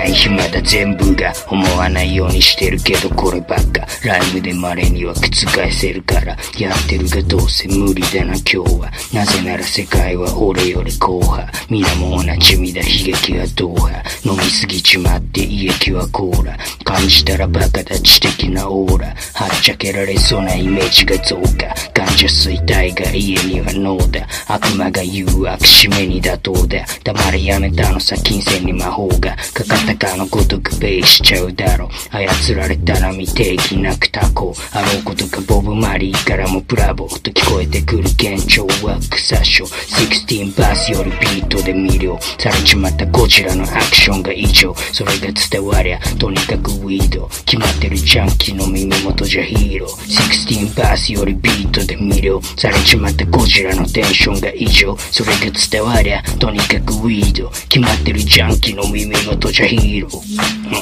ない日まだ全部が思わないようにしてるけど、こればっかライブで稀には覆せるからやってるがどうせ無理だな今日は。なぜなら世界は俺より後派、皆も同じみだ悲劇はドーハ。飲みすぎちまって胃液はコーラ、感じたらバカだ知的なオーラ、はっちゃけられそうなイメージが増加。患者衰退が家にはノーだ、悪魔が言う悪締めに妥当だ。黙れやめたのさ、金銭に魔法がかかったかのごとくベイしちゃうだろ。操られたら未定期なくタコ、あろうことかボブマリーからもブラボーと聞こえてくる幻聴は草書。16バースよりビートで魅了されちまったゴジラのアクションが異常。それが伝わりゃとにかくウィード、決まってるジャンキーの耳元じゃヒーロー。16バースよりビートで魅了されちまったゴジラのテンションが異常。それが伝わりゃとにかくウィード、決まってるジャンキーの耳元じゃヒーロー。